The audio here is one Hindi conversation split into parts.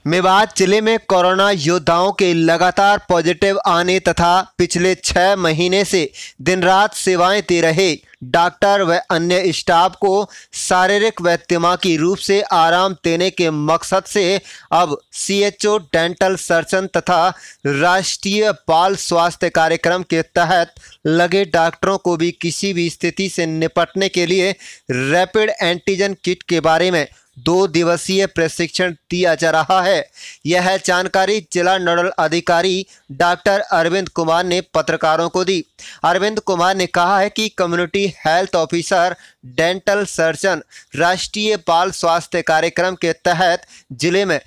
मेवात जिले में कोरोना योद्धाओं के लगातार पॉजिटिव आने तथा पिछले 6 महीने से दिन रात सेवाएं दे रहे डॉक्टर व अन्य स्टाफ को शारीरिक व दिमागी रूप से आराम देने के मकसद से अब सीएचओ डेंटल सर्जन तथा राष्ट्रीय बाल स्वास्थ्य कार्यक्रम के तहत लगे डॉक्टरों को भी किसी भी स्थिति से निपटने के लिए रैपिड एंटीजन किट के बारे में 2 दिवसीय प्रशिक्षण दिया जा रहा है। यह जानकारी जिला नोडल अधिकारी डॉक्टर अरविंद कुमार ने पत्रकारों को दी। अरविंद कुमार ने कहा है कि community health officer, dental surgeon राष्ट्रीय बाल स्वास्थ्य कार्यक्रम के तहत जिले में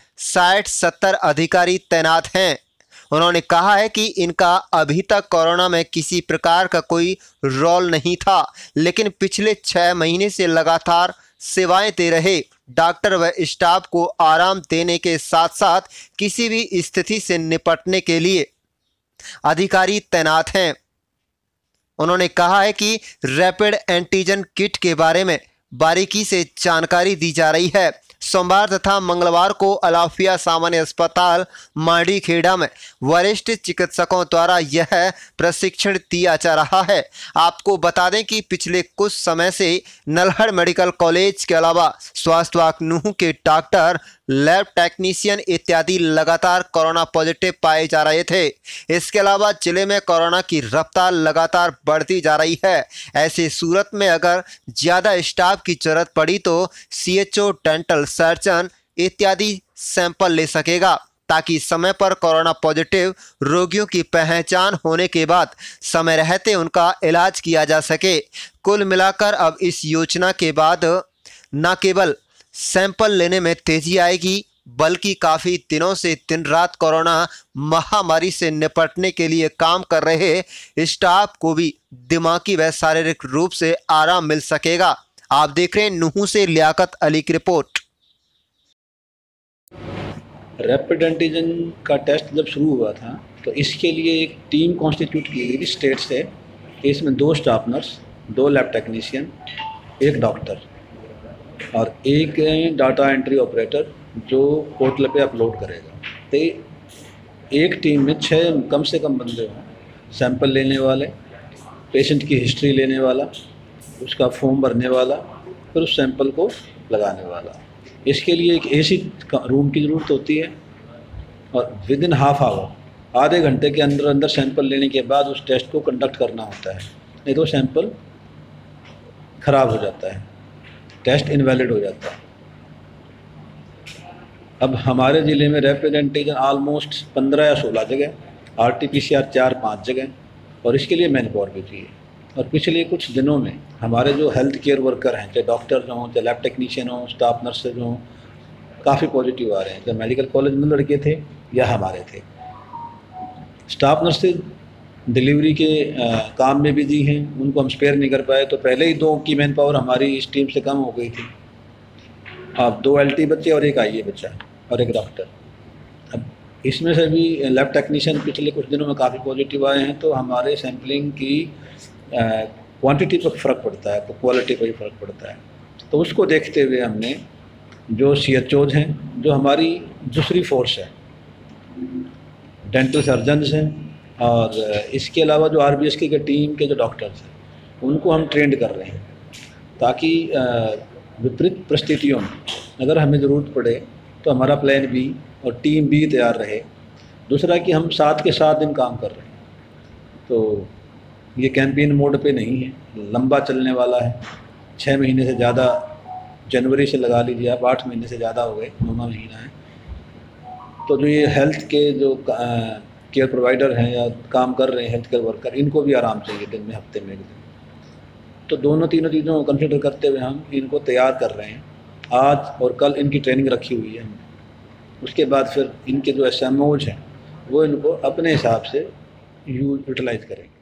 60-70 अधिकारी तैनात हैं। उन्होंने कहा है कि इनका अभी तक कोरोना में किसी प्रकार का कोई रोल नहीं था, लेकिन पिछले 6 महीने से लगातार सेवाएं दे रहे डॉक्टर व स्टाफ को आराम देने के साथ साथ किसी भी स्थिति से निपटने के लिए अधिकारी तैनात हैं। उन्होंने कहा है कि रैपिड एंटीजन किट के बारे में बारीकी से जानकारी दी जा रही है। सोमवार तथा मंगलवार को अलाफिया सामान्य अस्पताल मांडीखेड़ा में वरिष्ठ चिकित्सकों द्वारा यह प्रशिक्षण दिया जा रहा है। आपको बता दें कि पिछले कुछ समय से नल्हड़ मेडिकल कॉलेज के अलावा स्वास्थ्य विभाग नूंह के डॉक्टर, लैब टेक्नीशियन इत्यादि लगातार कोरोना पॉजिटिव पाए जा रहे थे। इसके अलावा जिले में कोरोना की रफ्तार लगातार बढ़ती जा रही है। ऐसी सूरत में अगर ज़्यादा स्टाफ की जरूरत पड़ी तो सीएचओ, डेंटल सर्जन इत्यादि सैंपल ले सकेगा, ताकि समय पर कोरोना पॉजिटिव रोगियों की पहचान होने के बाद समय रहते उनका इलाज किया जा सके। कुल मिलाकर अब इस योजना के बाद न केवल सैंपल लेने में तेजी आएगी, बल्कि काफ़ी दिनों से दिन रात कोरोना महामारी से निपटने के लिए काम कर रहे स्टाफ को भी दिमागी व शारीरिक रूप से आराम मिल सकेगा। आप देख रहे हैं नूंह से लियाकत अली की रिपोर्ट। रैपिड एंटीजन का टेस्ट जब शुरू हुआ था तो इसके लिए एक टीम कॉन्स्टिट्यूट की गई थी स्टेट से। इसमें 2 staff nurse, 2 lab technician, 1 doctor और 1 डाटा एंट्री ऑपरेटर जो पोर्टल पे अपलोड करेगा। तो एक टीम में 6 कम से कम बंदे हों, सैंपल लेने वाले, पेशेंट की हिस्ट्री लेने वाला, उसका फॉर्म भरने वाला, फिर उस सैंपल को लगाने वाला। इसके लिए एक एसी रूम की ज़रूरत होती है और विदिन हाफ आवर, आधे घंटे के अंदर अंदर सैंपल लेने के बाद उस टेस्ट को कंडक्ट करना होता है, नहीं तो सैंपल ख़राब हो जाता है, टेस्ट इनवैलिड हो जाता है। अब हमारे ज़िले में रैपिड एंटीजन ऑलमोस्ट 15 या 16 जगह, RT-PCR 4-5 जगह, और इसके लिए मैन पावर भी चाहिए। और पिछले कुछ दिनों में हमारे जो हेल्थ केयर वर्कर हैं, चाहे डॉक्टर हों, चाहे लैब टेक्नीशियन हों, स्टाफ नर्सेज हों, काफ़ी पॉजिटिव आ रहे हैं। चाहे मेडिकल कॉलेज में लड़के थे या हमारे थे। स्टाफ नर्सेज डिलीवरी के काम में बिजी हैं, उनको हम स्पेयर नहीं कर पाए, तो पहले ही 2 की मैन पावर हमारी इस टीम से कम हो गई थी। अब 2 LT बच्चे और 1 IE बच्चा और 1 डॉक्टर। अब इसमें से भी लैब टेक्नीशियन पिछले कुछ दिनों में काफ़ी पॉजिटिव आए हैं, तो हमारे सैम्पलिंग की क्वांटिटी पर फ़र्क पड़ता है, तो क्वालिटी पर भी फ़र्क पड़ता है। तो उसको देखते हुए हमने जो CHOs हैं, जो हमारी दूसरी फोर्स है, डेंटल सर्जन्स हैं, और इसके अलावा जो RBSK के टीम के जो डॉक्टर्स हैं, उनको हम ट्रेंड कर रहे हैं, ताकि विपरीत परिस्थितियों में अगर हमें ज़रूरत पड़े तो हमारा प्लान B और टीम B तैयार रहे। दूसरा कि हम 7 के 7 दिन काम कर रहे हैं, तो ये कैंपेन मोड पे नहीं है, लंबा चलने वाला है। 6 महीने से ज़्यादा, जनवरी से लगा लीजिए आप, 8 महीने से ज़्यादा हो गए, 9वां महीना है। तो जो ये हेल्थ के जो केयर प्रोवाइडर हैं या काम कर रहे हैं हेल्थ केयर वर्कर, इनको भी आराम चाहिए दिन में, हफ्ते में 1 दिन। तो दोनों तीनों चीज़ों को कंसिडर करते हुए हम इनको तैयार कर रहे हैं। आज और कल इनकी ट्रेनिंग रखी हुई है हमने। उसके बाद फिर इनके जो SMOs हैं वो इनको अपने हिसाब से यूटिलाइज़ करेंगे।